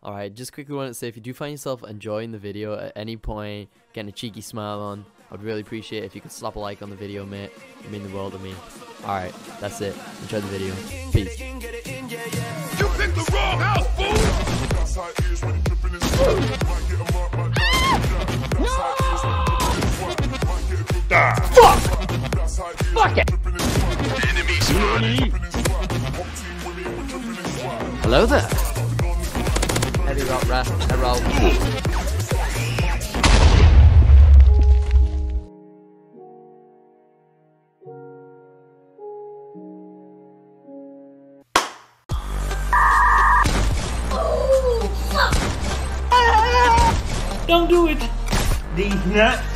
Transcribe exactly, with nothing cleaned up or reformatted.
Alright, just quickly wanted to say, if you do find yourself enjoying the video at any point, getting a cheeky smile on, I'd really appreciate it if you could slap a like on the video, mate. It mean the world to me. Alright, that's it. Enjoy the video. Peace. You picked the wrong house, fool! Fuck! Fuck it! Enemy spotted. Hello there. Heavy rock rat. I roll. Don't do it. These nuts.